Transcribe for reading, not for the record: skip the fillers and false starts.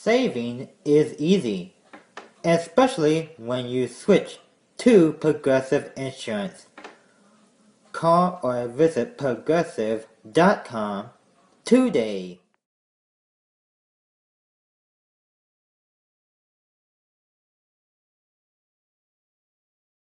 Saving is easy, especially when you switch to Progressive Insurance. Call or visit progressive.com today.